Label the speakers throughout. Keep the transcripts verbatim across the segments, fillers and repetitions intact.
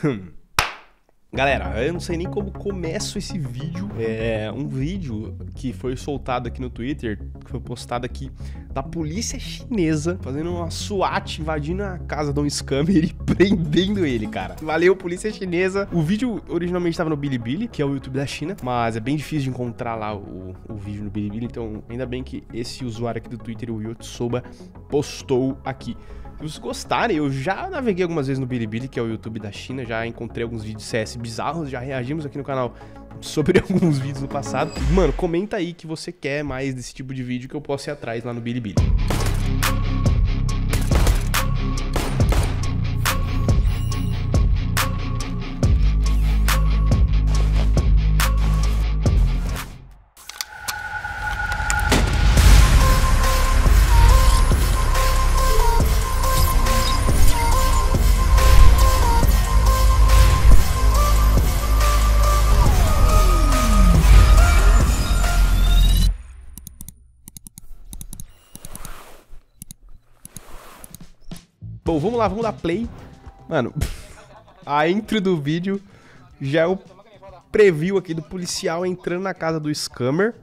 Speaker 1: Galera, eu não sei nem como começo esse vídeo. É um vídeo que foi soltado aqui no Twitter, que foi postado aqui, da polícia chinesa fazendo uma SWAT, invadindo a casa de um scammer e prendendo ele, cara. Valeu, polícia chinesa. O vídeo originalmente estava no Bilibili, que é o YouTube da China, mas é bem difícil de encontrar lá o, o vídeo no Bilibili, então ainda bem que esse usuário aqui do Twitter, o Yotsuba, postou aqui. Se vocês gostarem, eu já naveguei algumas vezes no Bilibili, que é o YouTube da China, já encontrei alguns vídeos de C S bizarros, já reagimos aqui no canal sobre alguns vídeos no passado. Mano, comenta aí que você quer mais desse tipo de vídeo que eu posso ir atrás lá no Bilibili. Bom, vamos lá, vamos dar play. Mano, a intro do vídeo já é o preview aqui do policial entrando na casa do scammer.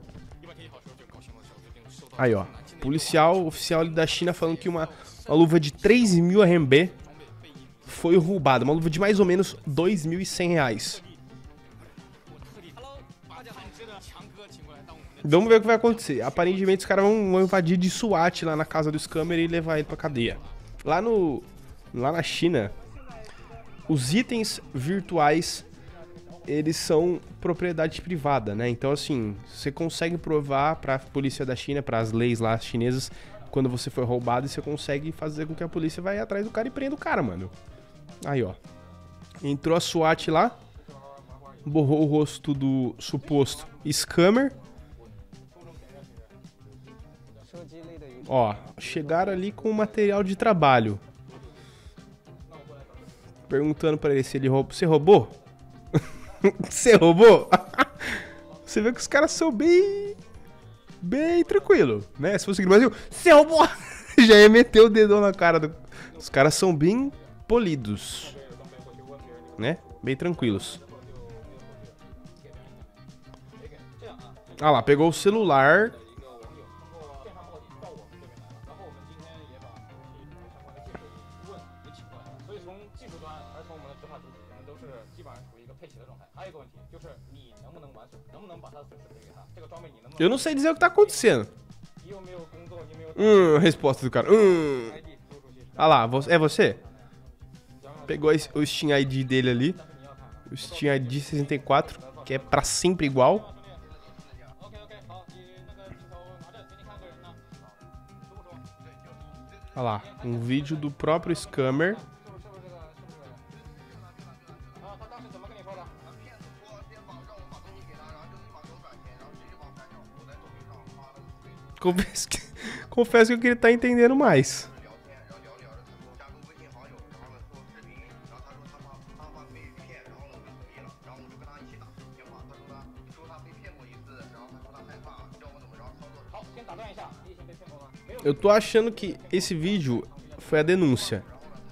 Speaker 1: Aí, ó. Policial oficial ali da China falando que uma, uma luva de três mil R M B foi roubada. Uma luva de mais ou menos dois mil e cem reais. Vamos ver o que vai acontecer. Aparentemente os caras vão, vão invadir de SWAT lá na casa do scammer e levar ele pra cadeia. Lá, no, lá na China, os itens virtuais, eles são propriedade privada, né? Então, assim, você consegue provar pra polícia da China, pras leis lá chinesas, quando você foi roubado, e você consegue fazer com que a polícia vá atrás do cara e prenda o cara, mano. Aí, ó. Entrou a SWAT lá, borrou o rosto do suposto scammer. Ó, chegaram ali com o material de trabalho. Perguntando pra ele se ele roubou. Você roubou? Você roubou? Você vê que os caras são bem... Bem tranquilo, né? Se fosse aqui no Brasil, você roubou! Já ia meter o dedão na cara do... Os caras são bem polidos, né? Bem tranquilos. Ah lá, pegou o celular... Eu não sei dizer o que tá acontecendo. Hum, resposta do cara. Hum. Ah lá, é você? Pegou o Steam I D dele ali. O Steam I D sessenta e quatro, que é pra sempre igual. Olha lá, um vídeo do próprio scammer. Confesso que, confesso que eu queria estar entendendo mais. Eu tô achando que esse vídeo foi a denúncia.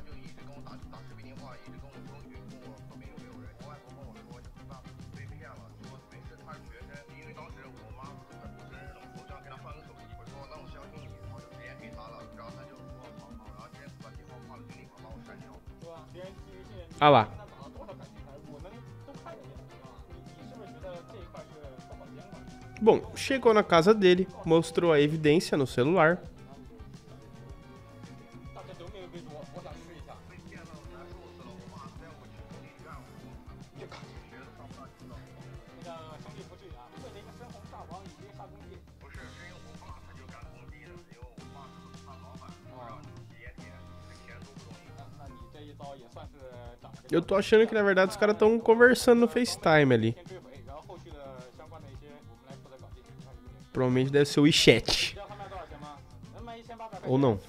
Speaker 1: Ah lá. Bom, chegou na casa dele, mostrou a evidência no celular. Eu tô achando que na verdade os caras estão conversando no FaceTime ali. Provavelmente deve ser o WeChat. Ou não.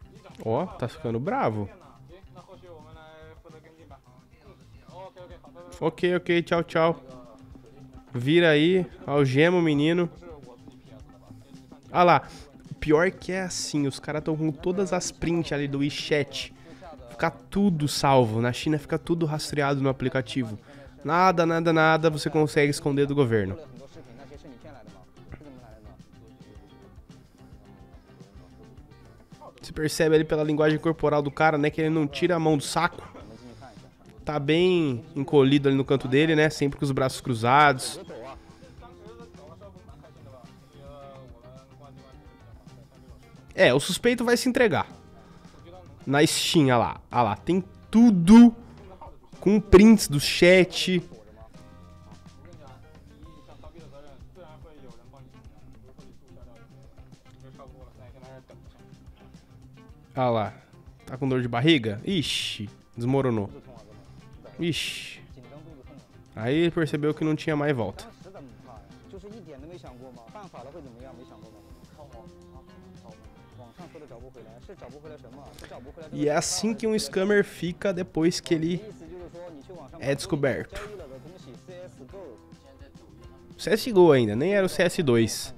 Speaker 1: Ó, tá ficando bravo. Ok, ok, tchau, tchau. Vira aí, algema o menino. Ah lá, o pior que é assim, os caras estão com todas as prints ali do WeChat. Fica tudo salvo, na China fica tudo rastreado no aplicativo. Nada, nada, nada você consegue esconder do governo. Você percebe ali pela linguagem corporal do cara, né, que ele não tira a mão do saco. Tá bem encolhido ali no canto dele, né, sempre com os braços cruzados. É, o suspeito vai se entregar. Na Steam, olha lá, olha lá, tem tudo com prints do chat. Olha lá, tá com dor de barriga? Ixi, desmoronou. Ixi. Aí ele percebeu que não tinha mais volta. E é assim que um scammer fica depois que ele é descoberto. C S G O ainda, nem era o C S dois.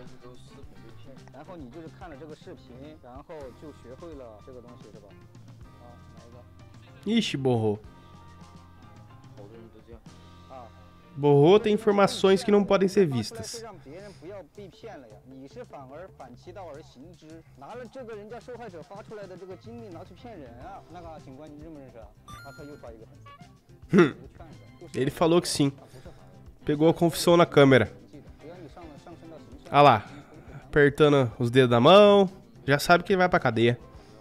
Speaker 1: Ixi, borrou. Borrou, tem informações que não podem ser vistas. Hum. Ele falou que sim. Pegou a confissão na câmera. Ah lá, apertando os dedos da mão. Já sabe que ele vai pra cadeia.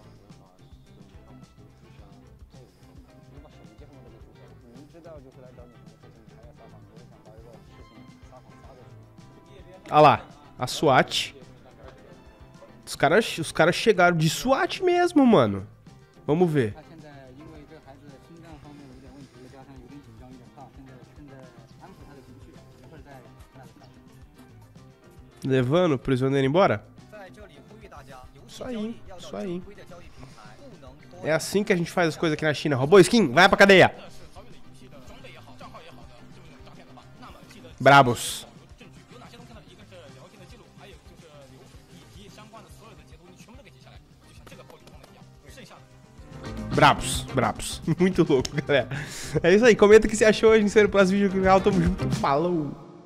Speaker 1: Ah lá, a SWAT. Os caras os caras chegaram de SWAT mesmo, mano. Vamos ver. Levando o prisioneiro embora? Isso aí, isso aí. É assim que a gente faz as coisas aqui na China. Roubou skin? Vai pra cadeia. Brabos. Brabos, brabos. Muito louco, galera. É isso aí. Comenta o que você achou. A gente se vê no próximo vídeo do canal. Tamo junto. Falou.